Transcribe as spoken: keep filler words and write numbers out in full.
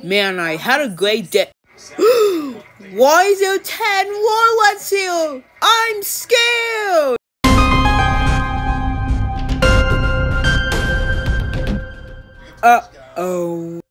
Man, I had a great day. Why is there ten Lard Lads here? I'm scared! Uh-oh.